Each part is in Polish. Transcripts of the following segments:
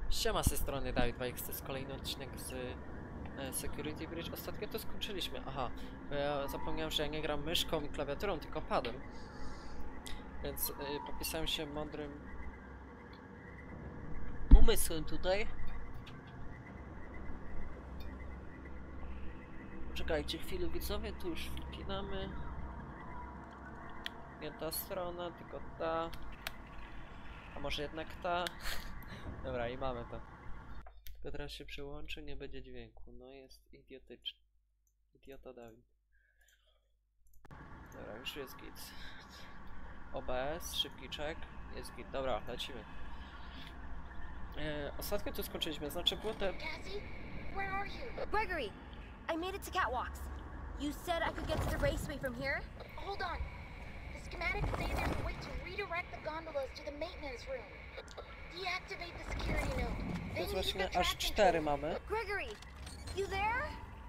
Siema, z tej strony Dawid 2X, to jest kolejny odcinek z Security Bridge. Ostatnio to skończyliśmy. Aha, bo ja zapomniałem, że ja nie gram myszką i klawiaturą, tylko padem. Więc popisałem się mądrym umysłem tutaj. Poczekajcie chwilę, widzowie, tu już wypinamy. Nie ta strona, tylko ta. A może jednak ta. Dobra, i mamy to. Tylko teraz się przyłączy, nie będzie dźwięku. No jest idiotyczny. Idiota Dawid. Dobra, już jest git. OBS, szybki check. Jest git. Dobra, lecimy. Ostatnio tu skończyliśmy, znaczy było te... Cassie, where are you? Gregory, I made it to Catwalks. You said I could get to the raceway from here? Hold on. The schematics say there's a way to redirect the gondolas to the maintenance room. Deactivate the security node. To jest Then use the właśnie aż tracking 4 code. mamy. Gregory, you there?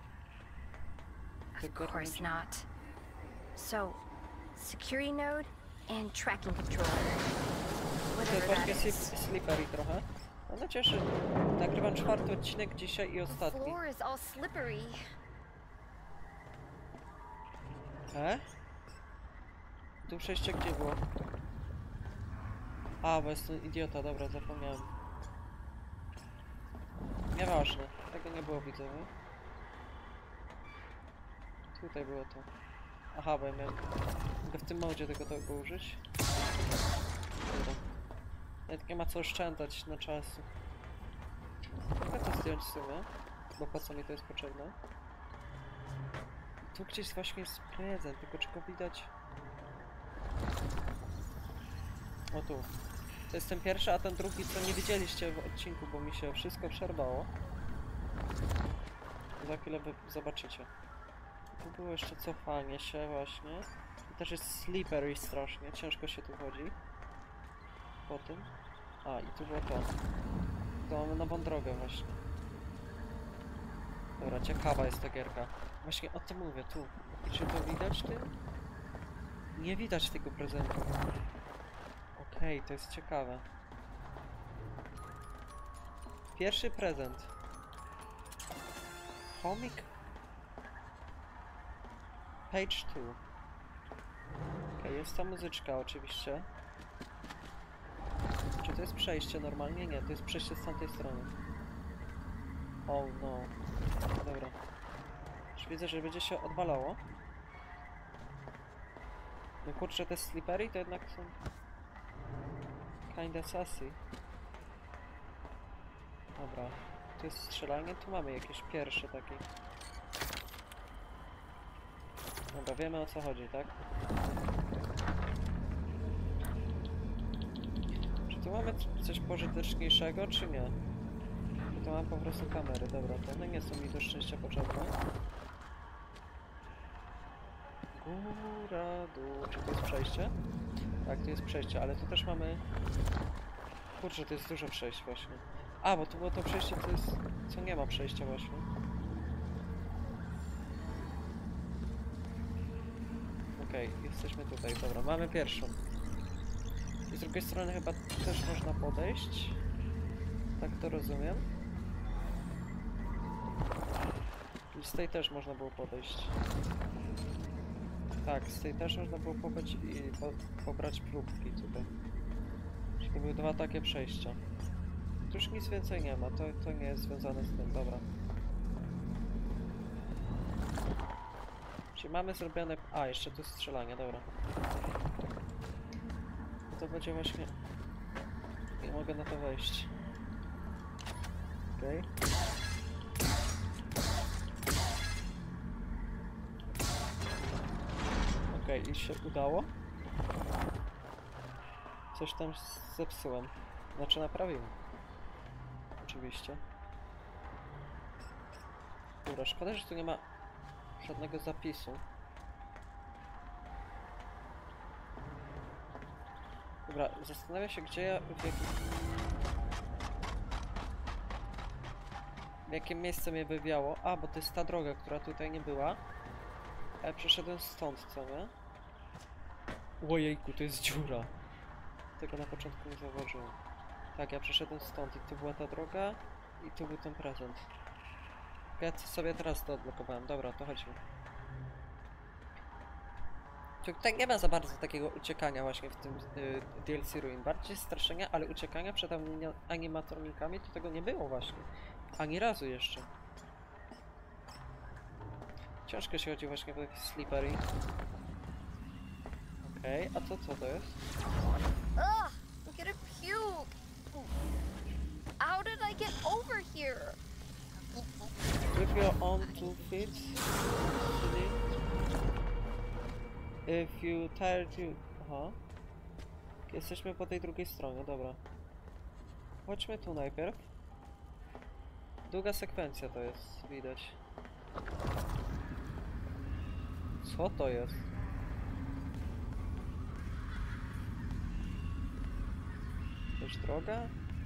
Tylko Of course będzie- not. So, security node and tracking controller. To jest Whatever that właśnie is. slippery trochę. No cieszy. Nagrywam 4. odcinek dzisiaj i The ostatni. floor is all slippery. Tu przejście gdzie było? A, bo jestem idiota, dobra, zapomniałem. Nieważne, tego nie było, widzowie. Tutaj było to. Aha, bo ja miałem... Mogę w tym modzie tego użyć. Dobra. Nawet nie ma co oszczędzać na czasu. Mogę to zdjąć w sumie, bo po co mi to jest potrzebne? Tu gdzieś właśnie jest prezent, tylko czego widać? O tu. To jest ten pierwszy, a ten drugi, co nie widzieliście w odcinku, bo mi się wszystko przerwało. Za chwilę wy zobaczycie. Tu było jeszcze cofanie się właśnie. I też jest slippery strasznie, ciężko się tu chodzi. Po tym. A, i tu było to. Tu mamy nową drogę właśnie. Dobra, ciekawa jest ta gierka. Właśnie o tym mówię, tu. I czy to widać tym? Nie widać tego prezentu. Okej, to jest ciekawe. Pierwszy prezent. Chomik. Page 2. Okej, jest ta muzyczka oczywiście. Czy to jest przejście normalnie? Nie, to jest przejście z tamtej strony. Oh no. Dobra. Już widzę, że będzie się odwalało. No kurczę, te slippery to jednak są... Kinda sassy. Dobra. Tu jest strzelanie, tu mamy jakieś pierwsze takie. Dobra, wiemy o co chodzi, tak? Czy tu mamy coś pożyteczniejszego, czy nie? Czy to mam po prostu kamery, dobra, to one nie są mi do szczęścia potrzebne. Góra, dół, czy to jest przejście? Tak, to jest przejście, ale tu też mamy... Kurczę, to jest dużo przejść właśnie. A, bo to było to przejście, co jest... co nie ma przejścia właśnie. Okej, jesteśmy tutaj, dobra, mamy pierwszą. I z drugiej strony chyba też można podejść. Tak to rozumiem. I z tej też można było podejść. Tak, z tej też można było pobrać i pobrać próbki tutaj. Czyli to były 2 takie przejścia. Tu już nic więcej nie ma, to nie jest związane z tym, dobra. Czyli mamy zrobione... A, jeszcze tu strzelanie, dobra. To będzie właśnie... Nie mogę na to wejść. Okej. Okej, i się udało. Coś tam zepsułem. Znaczy naprawiłem. Oczywiście. Dobra, szkoda, że tu nie ma żadnego zapisu. Dobra, zastanawiam się, gdzie ja... W jakie miejsce mnie wywiało. A, bo to jest ta droga, która tutaj nie była. A ja przeszedłem stąd, co nie? Ojejku, to jest dziura. Tego na początku nie zauważyłem. Tak, ja przeszedłem stąd i tu była ta droga i tu był ten prezent. Ja sobie teraz to odblokowałem. Dobra, to chodźmy. Tutaj nie ma za bardzo takiego uciekania właśnie w tym DLC Ruin. Bardziej straszenia, ale uciekania przed animatronikami to tego nie było właśnie. Ani razu jeszcze. Ciężko się chodzi właśnie po takich slippery. Okej, a to co to jest? Ugh, I'm gonna puke. How did I get over here? With your own 2 feet. If you tired you... Aha. Jesteśmy po tej drugiej stronie, dobra. Chodźmy tu najpierw. Długa sekwencja to jest, widać. Co to jest? Jakaś droga?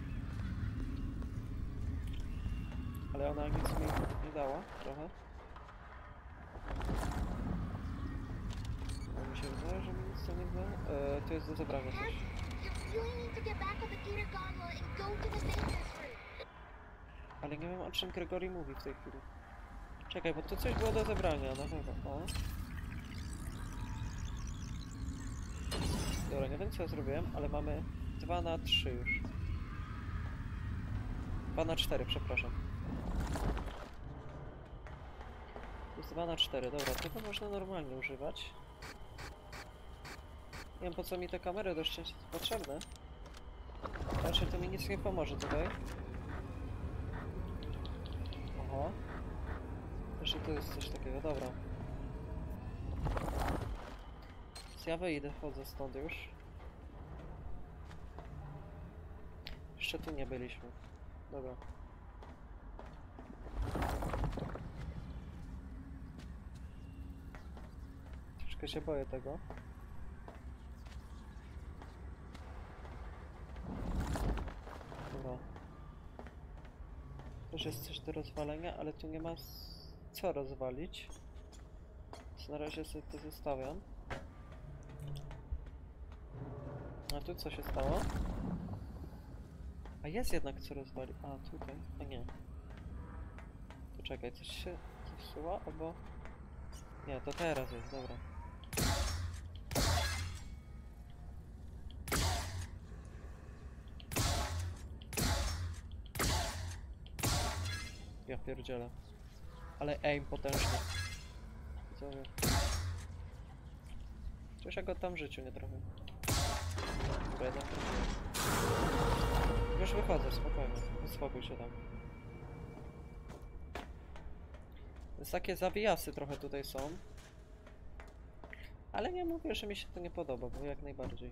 Ale ona nic mi nie dała, trochę. No mi się wydaje, że mi nic to nie dało. To jest do zebrania coś. You really need to get back on the Gator gondola and go to the maintenance room. Ale nie wiem, o czym Gregory mówi w tej chwili. Czekaj, bo tu coś było do zebrania, na pewno. O. Dobra, nie wiem co ja zrobiłem, ale mamy 2 na 3 już. 2 na 4, przepraszam. To jest 2 na 4, dobra, tego można normalnie używać. Nie wiem po co mi te kamery do szczęścia są potrzebne. Raczej to mi nic nie pomoże tutaj. Oho. Jeszcze tu jest coś takiego, dobra. Więc ja wyjdę, wchodzę stąd już. Jeszcze tu nie byliśmy. Dobra. Troszkę się boję tego. Dobra. Też jest coś do rozwalenia, ale tu nie ma co rozwalić. Więc na razie sobie to zostawiam. A tu co się stało? A jest jednak co rozwalić. A tutaj, a nie. To czekaj, coś się zepsuło, albo... Nie, to teraz jest, dobra. Ja pierdzielę. Ale aim potężny. Widzowie. Przecież ja go tam w życiu nie trafię. Dobra, jednak trafiłem. Już wychodzę, spokojnie. Uspokój się tam. Więc takie zawijasy trochę tutaj są. Ale nie mówię, że mi się to nie podoba, bo jak najbardziej.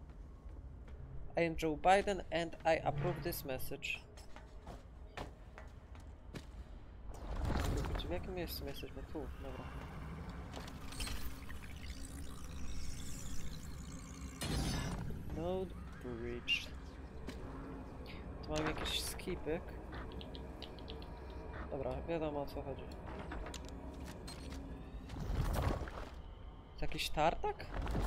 I am Joe Biden and I approve this message. W jakim miejscu jesteśmy? Tu, dobra. Node reached. Tu mam jakiś skipyk. Dobra, wiadomo o co chodzi. Jakiś tartak?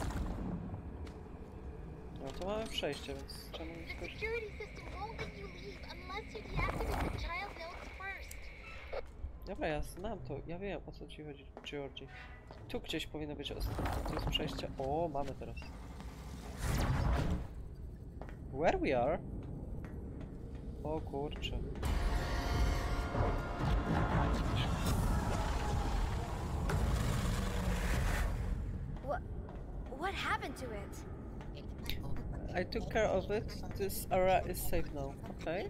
No to mamy przejście, więc czemu nie The skończyć? security system won't let you leave unless you deactivate the child nodes first. Dobra, ja znam to, ja wiem o co ci chodzi, Georgie. Tu gdzieś powinno być, to jest przejście. O, mamy teraz. Where we are? O kurczę. What happened to it? I took care of it. This area is safe now. Okay.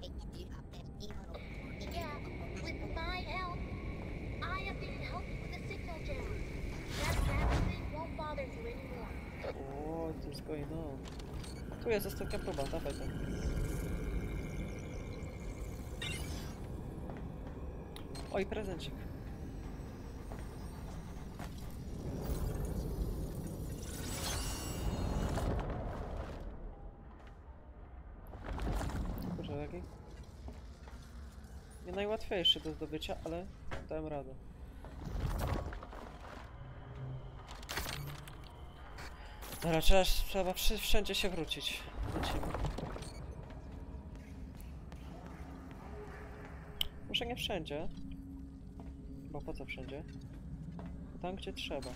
Yeah, with my help. I have been helping with the signal jammer. That rabbit thing won't bother you anymore. What is going on? Tu jest ostatnia próba, dawaj tak. Oj, prezencik. Kurczę, jaki? Nie najłatwiejszy do zdobycia, ale dałem radę. Dobra, trzeba wszędzie się wrócić. Lecimy. Może nie wszędzie. Bo po co wszędzie? Tam, gdzie trzeba.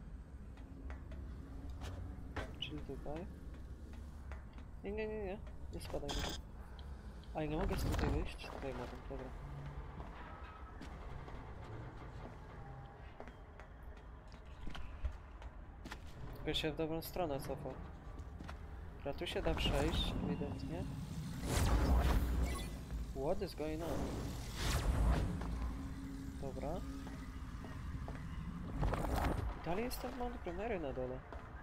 Czyli tutaj. Nie, nie, nie, nie. Nie spadaj mi. A, nie mogę z tutaj wyjść? Tutaj mogę, dobra. Tylko się w dobrą stronę cofał. Dobra, tu się da przejść, ewidentnie. What is going on? Dobra. Dalej jestem w Montgomery na dole.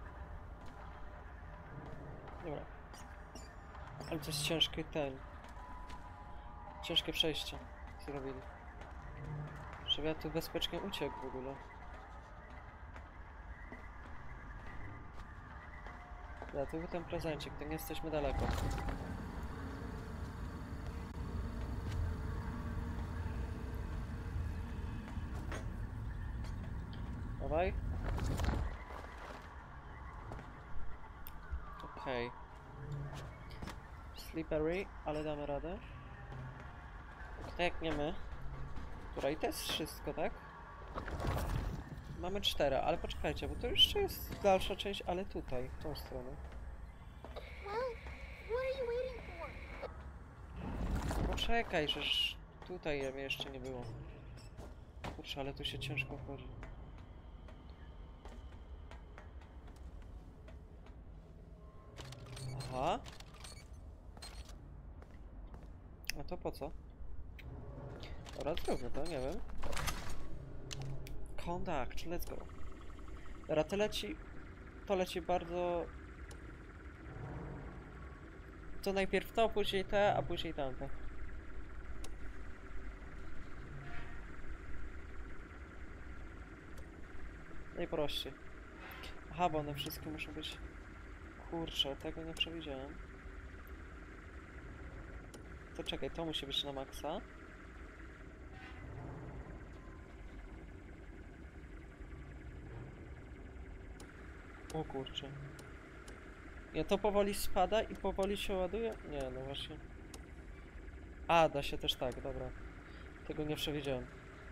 Dobra. Ale to jest ciężki ciężkie przejście zrobili. Żeby ja tu bezpiecznie uciekł w ogóle. Ja tu był ten prezencik, to nie jesteśmy daleko. Dawaj. Okej. Slippery, ale damy radę. Tak jak my. Dobra, i to jest wszystko, tak? Mamy 4, ale poczekajcie, bo to jeszcze jest dalsza część, ale tutaj, w tą stronę. Well, what are you waiting for? Poczekaj, żeż tutaj mnie jeszcze nie było. Kurczę, ale tu się ciężko wchodzi. Aha. A to po co? Dobra, zróbmy to, nie wiem. Contact, let's go. Dobra, to leci bardzo... To najpierw to, później te, a później tamte. Najprościej. Aha, bo one wszystkie muszą być... Kurczę, tego nie przewidziałem. To czekaj, to musi być na maksa. O kurczę. Nie, to powoli spada i powoli się ładuje? Nie, no właśnie. A, da się też tak, dobra. Tego nie przewidziałem.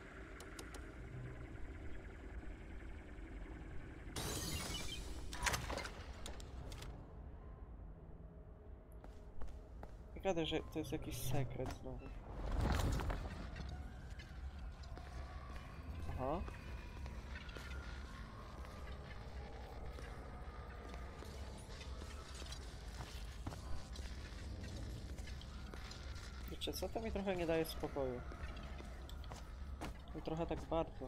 Wygląda, że to jest jakiś sekret znowu. Aha. Wiecie co, to mi trochę nie daje spokoju. I trochę tak bardzo.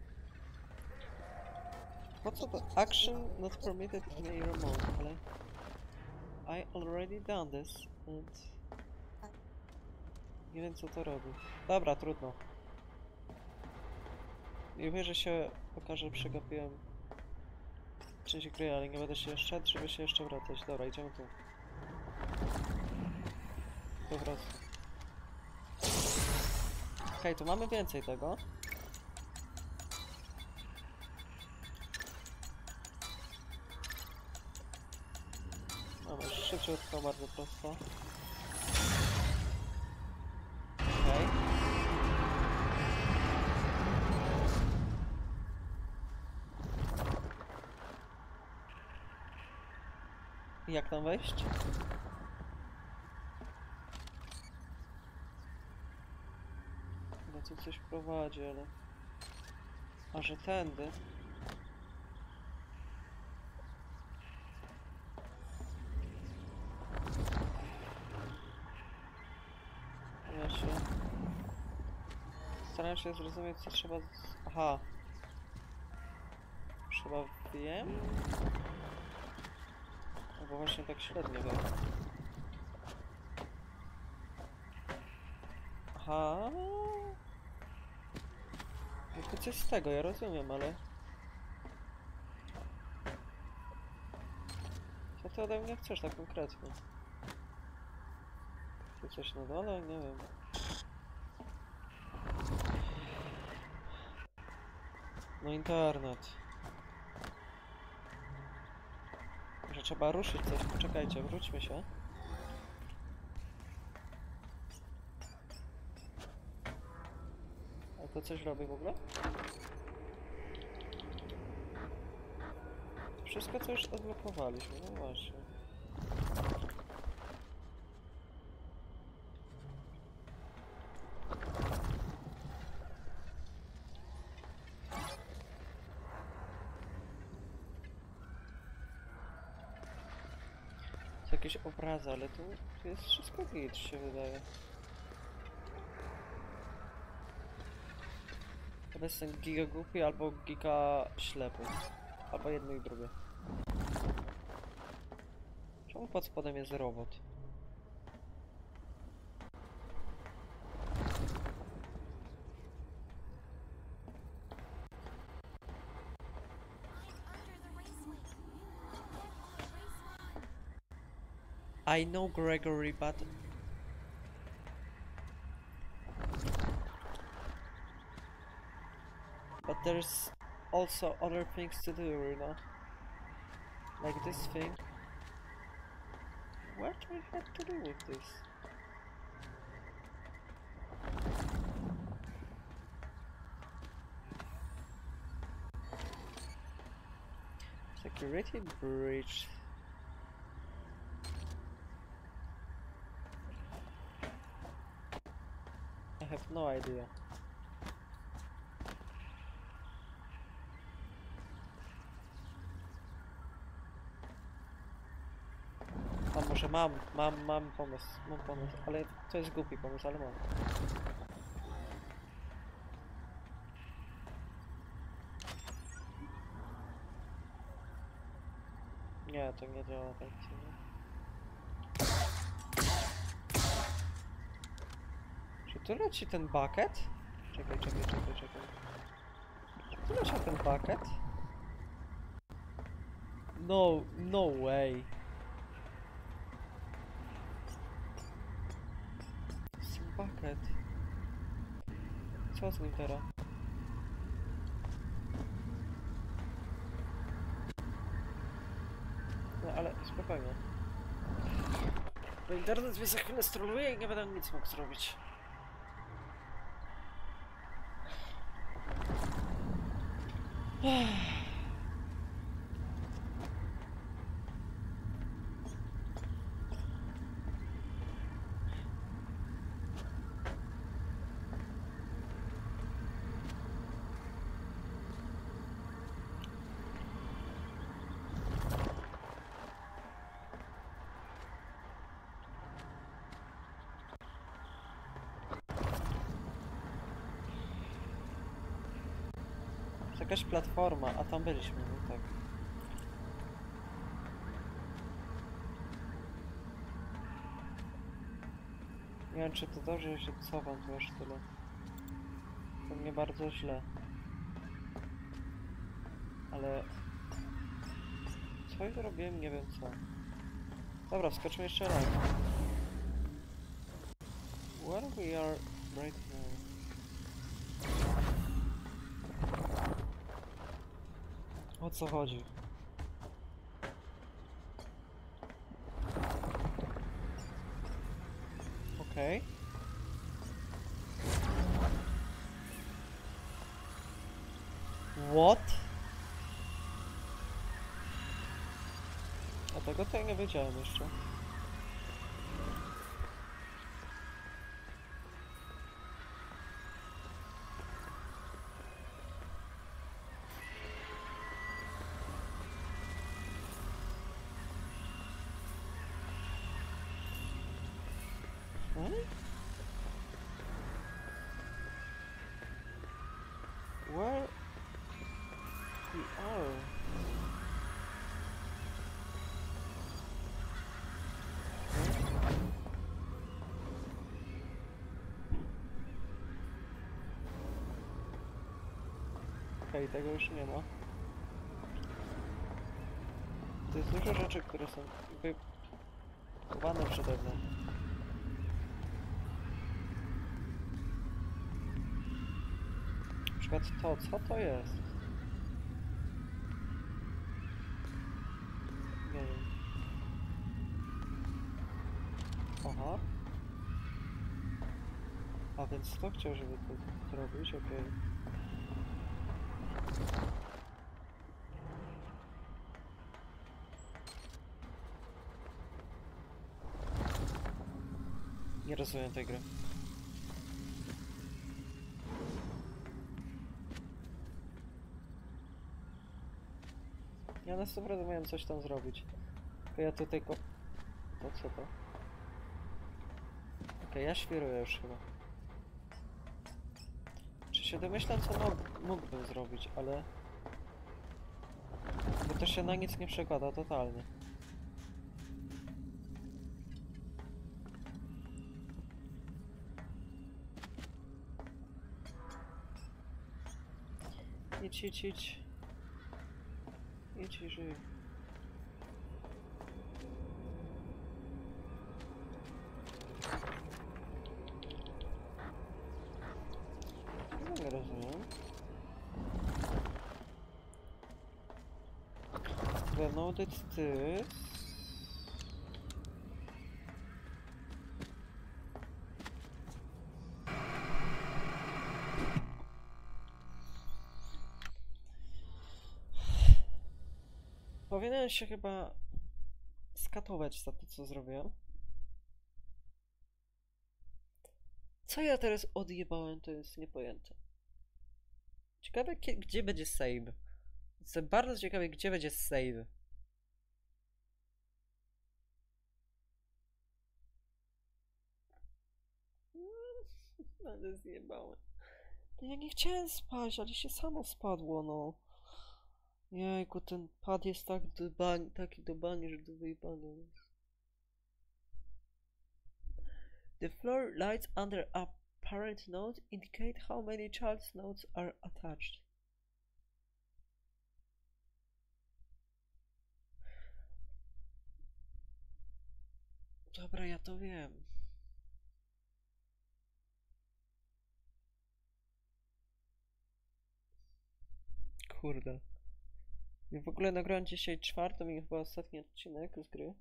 Po co to? Action not permitted in a remote, ale... I already done this and... Nie wiem co to robi. Dobra, trudno. Nie wiem, że się okaże, przegapiłem część gry, ale nie będę się jeszcze, żeby się jeszcze wracać. Dobra, idziemy tu. Po prostu. Okej, tu mamy więcej tego. Mamy szybciutko, bardzo prosto. Okej. Jak tam wejść? Chyba tu coś prowadzi, ale... A że tędy? Ja się... Staram się zrozumieć, co trzeba... Aha. Trzeba wiem? Bo właśnie tak średnio wiem. Aha. No to coś z tego, ja rozumiem, ale... Co ty ode mnie chcesz tak konkretnie? Tu coś na dole? Nie wiem. No internet. Że trzeba ruszyć coś, poczekajcie, wróćmy się. To coś robi w ogóle? Wszystko co już odblokowaliśmy, no właśnie. To jakieś obrazy, ale tu jest wszystko git, się wydaje. To jest ten giga głupi albo giga ślepy. Albo jedno i drugie. Czemu pod spodem jest robot? I know Gregory, but there's also other things to do, you know? Like this thing. What do I have to do with this? Security breach. I have no idea. A może mam pomysł, ale to jest głupi pomysł, ale mam. Nie, to nie działa tak. Czy tu leci ten bucket? Czekaj. Czy tu leci ten bucket? No way. Jest bucket. Co z nim teraz? No ale spokojnie. Bo internet mnie za chwilę stroluje i nie będę nic mógł zrobić. Jakaś platforma, a tam byliśmy, no tak. Nie wiem, czy to dobrze, że się cofam tu aż tyle. To mnie bardzo źle. Ale... Co ja zrobiłem? Nie wiem co. Dobra, wskoczymy jeszcze raz. Where we are right now? O co chodzi? Okej. What? A tego to ja nie wiedziałem jeszcze. Where we are? Okej, tego już nie ma. To jest dużo rzeczy, które są jakby chowane przede mną. Na przykład to, co to jest? Nie wiem. A więc to chciał, żeby to zrobić, okej. Nie rozumiem tej gry. Ja na 100% miałem coś tam zrobić. To ja tutaj To co to? Okej, ja świruję już chyba. Czy się domyślam, co mógłbym zrobić, ale... Bo to się na nic nie przekłada totalnie. Idź, idź, idź. Idź i żyj. No nie rozumiem. Well, noted this. Powinienem się chyba skatować za to, co zrobiłem. Co ja teraz odjebałem, to jest niepojęte. Ciekawe, gdzie będzie save. Jestem bardzo ciekawy, gdzie będzie save. Ale zjebałem. No ja nie chciałem spać, ale się samo spadło, no. Jejku, ten pad jest tak taki do bani, że do wyjebania jest. The floor lights under a parent node indicate how many child's nodes are attached. Dobra, ja to wiem. Kurde. Ja w ogóle nagrałem dzisiaj 4. i chyba ostatni odcinek z gry.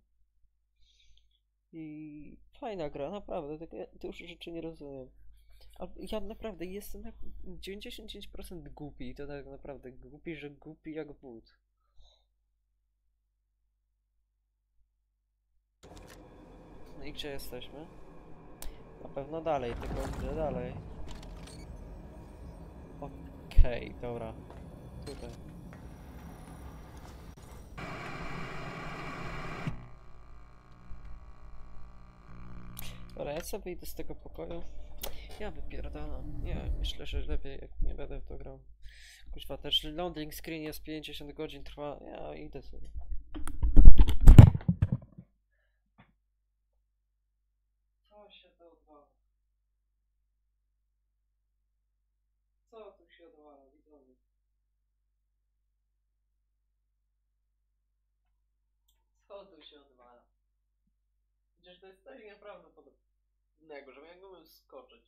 I fajna gra, naprawdę, tylko ja już rzeczy nie rozumiem. Ale ja naprawdę jestem na 99% głupi i to tak naprawdę głupi, że głupi jak wód. No i gdzie jesteśmy? Na pewno dalej, tylko gdzie dalej? Okej, dobra. Tutaj. Dobra, ja sobie idę z tego pokoju. Ja wypierdalam. Nie, myślę, że lepiej jak nie będę w to grał. Kuźwa, też loading screen jest 50 godzin trwa. Ja idę sobie. Co się to odwala? Co tu się odwala, widzowie? Co tu się odwala? Przecież to jest coś nieprawdopodobnego, że ja mógłbym skoczyć.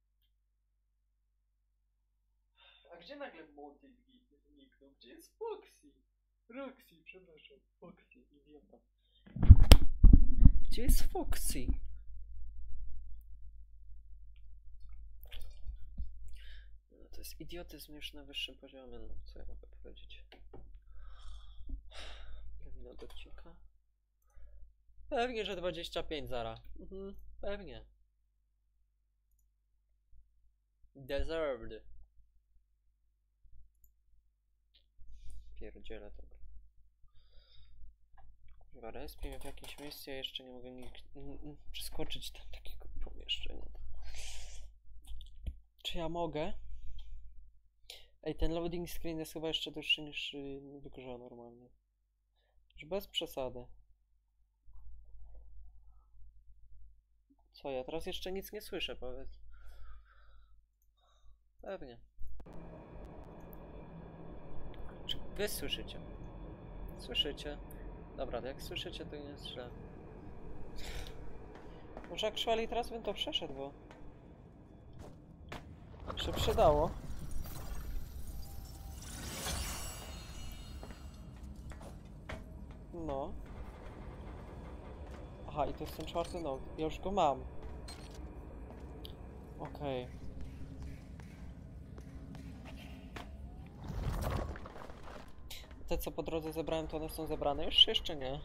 A gdzie nagle Monty zniknął? Gdzie jest Foxy? Roxy, przepraszam. Foxy, idiota. Gdzie jest Foxy? No to jest idiotyzm już na wyższym poziomie, no co ja mogę powiedzieć. Ile minut odcinka? Pewnie, że 25 zara. Pewnie. Deserved. Pierdzielę to. Kurwa, respię mnie w jakimś miejscu, ja jeszcze nie mogę przeskoczyć tam takiego pomieszczenia. Czy ja mogę? Ej, ten loading screen jest chyba jeszcze dłuższy niż w grze normalnie. Już bez przesady. Co, ja teraz jeszcze nic nie słyszę, powiedz. Pewnie. Czy wy słyszycie? Słyszycie? Dobra, jak słyszycie, to nie jest źle. Może actually teraz bym to przeszedł, bo... się przydało. No. Aha, i to jest ten 4. note. Ja już go mam. Okej. Te co po drodze zebrałem, to one są zebrane już? Jeszcze nie.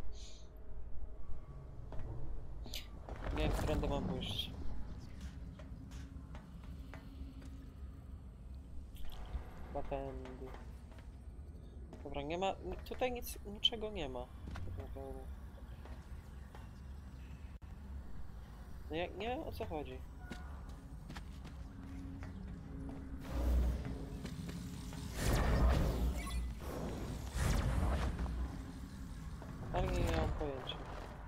Nie wiem, którędy mam pójść. Chyba tędy. Dobra, nie ma... Tutaj niczego nie ma. Tak naprawdę. No nie wiem, o co chodzi. Ale nie mam pojęcia.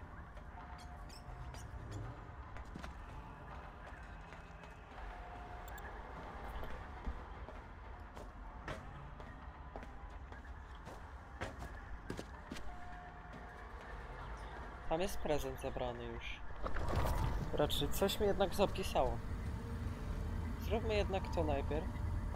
Tam jest prezent zabrany już. Raczej coś mi jednak zapisało. Zróbmy jednak to najpierw.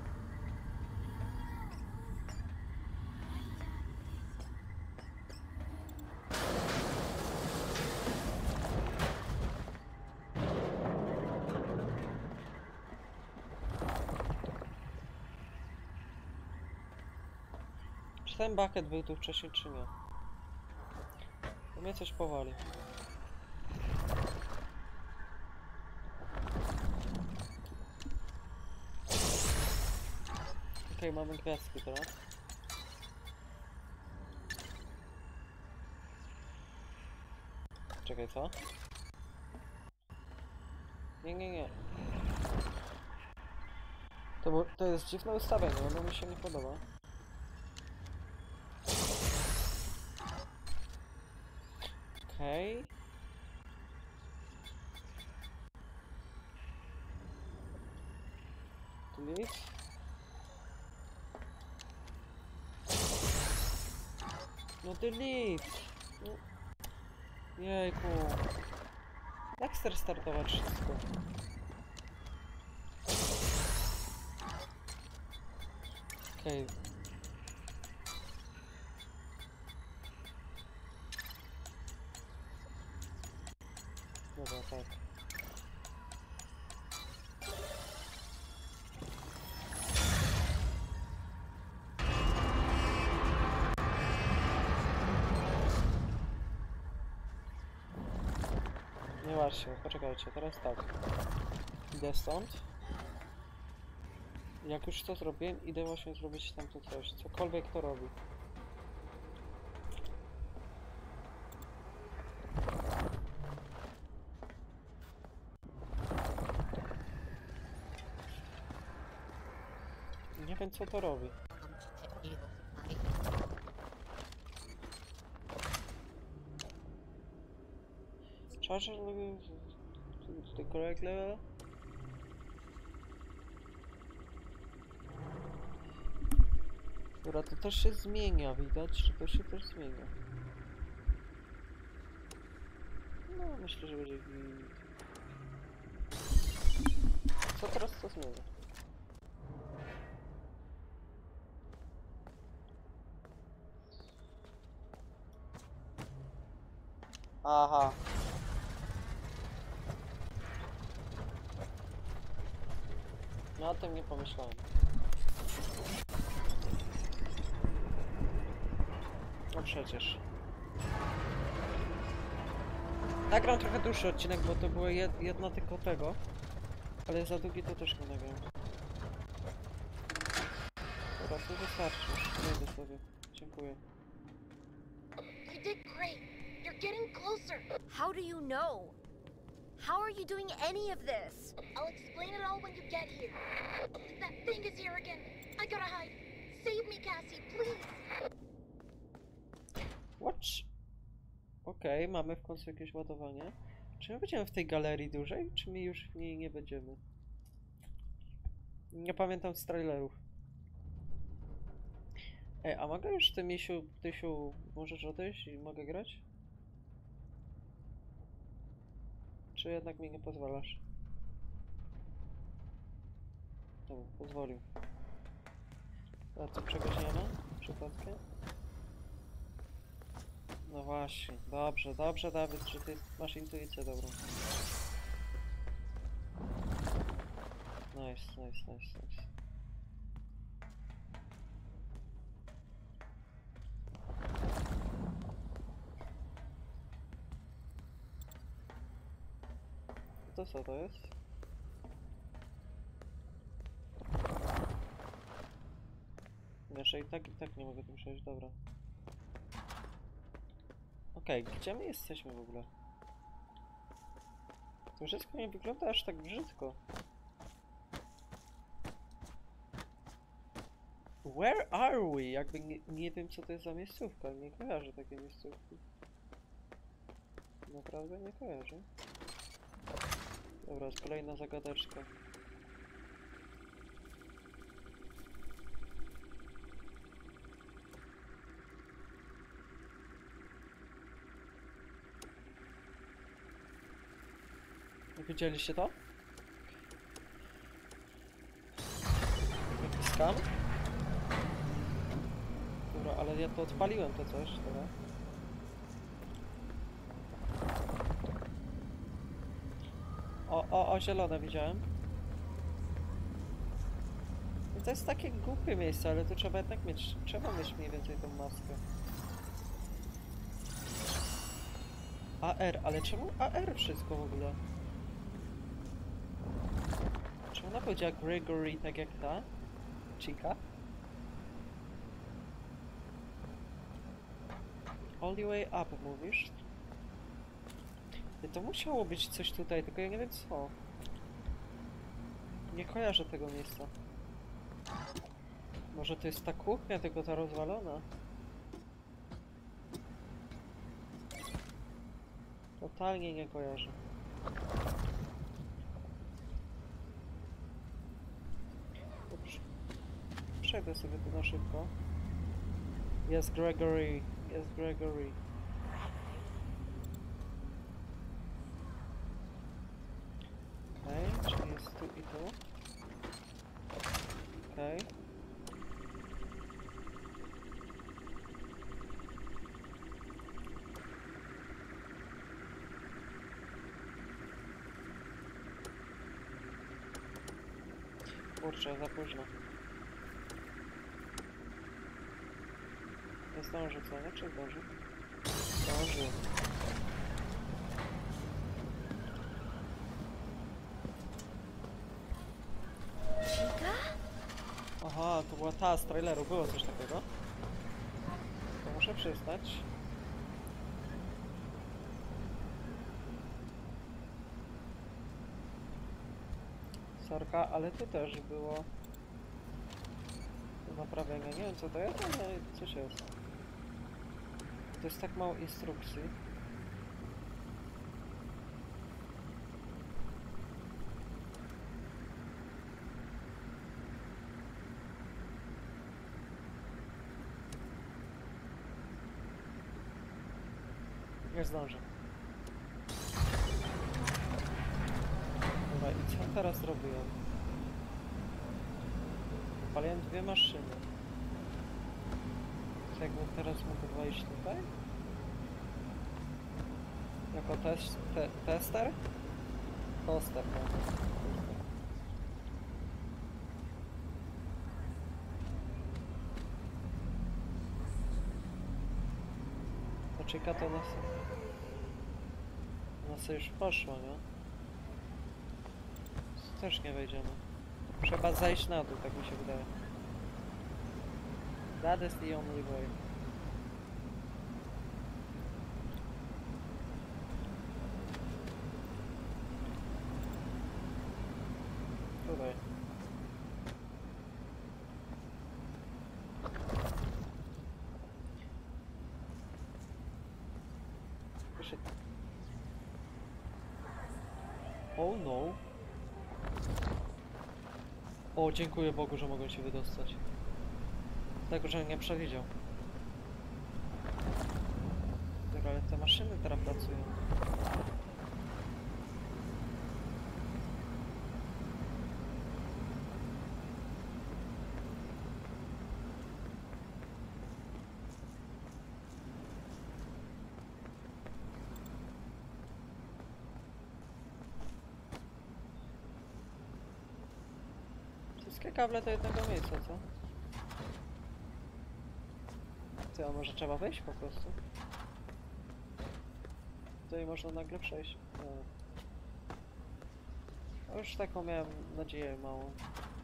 Czy ten bucket był tu wcześniej, czy nie? To mnie coś powali. Okej, mamy gwiazdki teraz. Czekaj, co? Nie. To jest dziwne ustawienie, ono mi się nie podoba. Okej. Delete. No delete! No. Jejku. Jak restartować wszystko? Okej. Dobra, tak. Nie martw się, poczekajcie, teraz tak. Idę stąd. Jak już to zrobiłem, idę właśnie zrobić tamto coś. Cokolwiek to robi. Nie wiem, co to robi. Charger to the correct level. Dobra, to też się zmienia, widać, że to się też zmienia. No, myślę, że będzie git. Co teraz to zmienia? Aha. No o tym nie pomyślałem. No przecież. Nagram trochę dłuższy odcinek, bo to było jedna tylko tego. Ale za długi to też nie nagram. Dobra, to wystarczy już. Wejdę sobie. Dziękuję. You did great. You're getting closer. How do you know? How are you doing any of this? I'll explain it all when you get here. That thing is here again. I gotta hide. Save me, Cassie, please. Watch. Okej, mamy w końcu jakieś ładowanie. Czy my będziemy w tej galerii dłużej, czy my już w niej nie będziemy? Nie pamiętam z trailerów. Ej, a mogę już ty, Tysiu, możesz odejść i mogę grać? Czy jednak mi nie pozwalasz? Dobra, pozwolił. A co, czegoś nie ma? Przypadkiem? No właśnie, dobrze, Dawid, że ty masz intuicję dobrą. nice, nice, nice, nice. To co to jest? Wiesz, i tak nie mogę tym przejść, dobra. Okej, gdzie my jesteśmy w ogóle? To wszystko nie wygląda aż tak brzydko. Where are we? Jakby nie wiem co to jest za miejscówka, nie kojarzę takiej miejscówki. Naprawdę nie kojarzę. Dobra, jest kolejna zagadeczka. Widzieliście to? Jaki skam? Dobra, ale ja to odpaliłem to coś, dobra. O, zielone widziałem. I to jest takie głupie miejsce, ale tu trzeba jednak mieć, trzeba mieć mniej więcej tą maskę. AR, ale czemu AR wszystko w ogóle? Czy ona powiedziała Gregory tak jak ta? Chica? Only way up mówisz? I to musiało być coś tutaj, tylko ja nie wiem co. Nie kojarzę tego miejsca. Może to jest ta kuchnia, tylko ta rozwalona? Totalnie nie kojarzę. Dobrze. Przejdę sobie tu na szybko. Jest Gregory. Jest Gregory. Okej, czyli jest tu i tu. Okej. Kurczę, za późno. Nie zdąży, co nie? Czy zdąży? Zdąży. Chica? Aha, to była ta z traileru, było coś takiego. To muszę przyznać. Sorka, ale tu też było do naprawienia. Nie wiem co to jest, ale coś jest. To jest tak mało instrukcji. Nie zdążę. Dobra, i co teraz zrobiłem? Paliłem dwie maszyny. To jakbym teraz mógł wejść tutaj? Jako tester? Toster, no. To czeka to nas... Nas już poszło, nie? Też nie wejdziemy. Trzeba zejść na dół, tak mi się wydaje. That is the only way. Tutaj. Wyszedł. Oh no. O, dziękuję Bogu, że mogłem się wydostać. Tego, że nie przewidział. Dobra, ale te maszyny teraz pracują. Wszystkie kable do jednego miejsca, co? Co, a może trzeba wejść po prostu? Tutaj można nagle przejść. No. Już taką miałem nadzieję małą.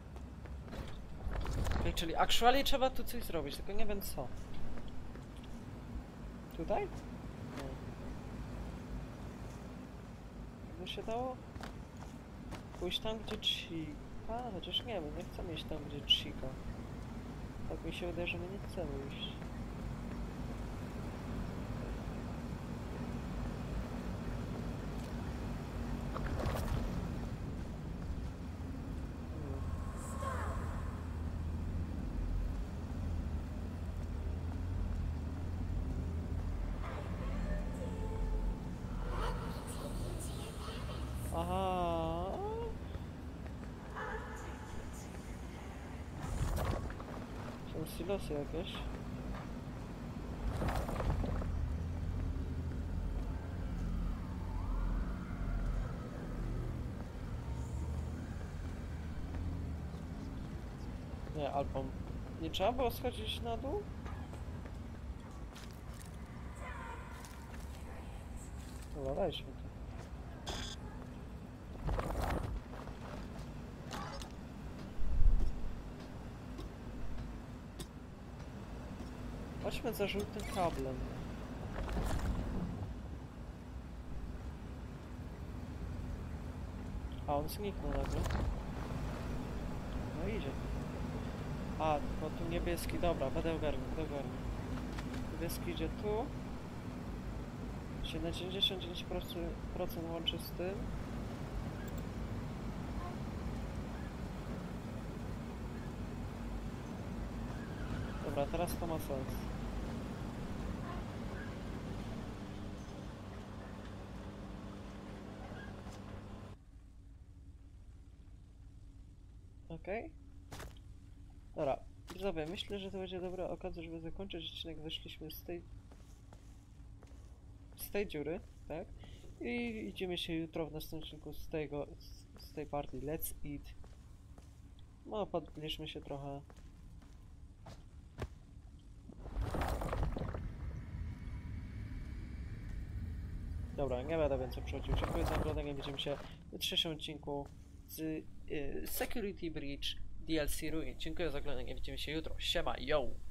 Okay, czyli actually trzeba tu coś zrobić, tylko nie wiem co. Tutaj? Nie. By się dało? Pójść tam, gdzie Chica? Chociaż nie wiem, nie chcemy iść tam, gdzie Chica. Tak mi się wydaje, że my nie chcemy iść. Aha. Są silosy jakieś. Nie, albo nie trzeba było schodzić na dół? Dobra, weźmy to. Chodźmy za żółtym kablem. A on zniknął nagle. No idzie. A, no tu niebieski, dobra, będę ogarniał. Niebieski idzie tu. Się na 99% łączy z tym. Dobra, teraz to ma sens. Okej. Dobra, widzowie, myślę, że to będzie dobra okazja, żeby zakończyć odcinek. Wyszliśmy z tej dziury, tak? I idziemy się jutro w następnym odcinku z tej partii Let's Eat. No, podbliżmy się trochę. Dobra, nie będę więcej przechodził. Dziękuję za oglądanie. Widzimy się w trzecim odcinku z Security Breach DLC Ruin. Dziękuję za oglądanie. Widzimy się jutro. Siema, yo!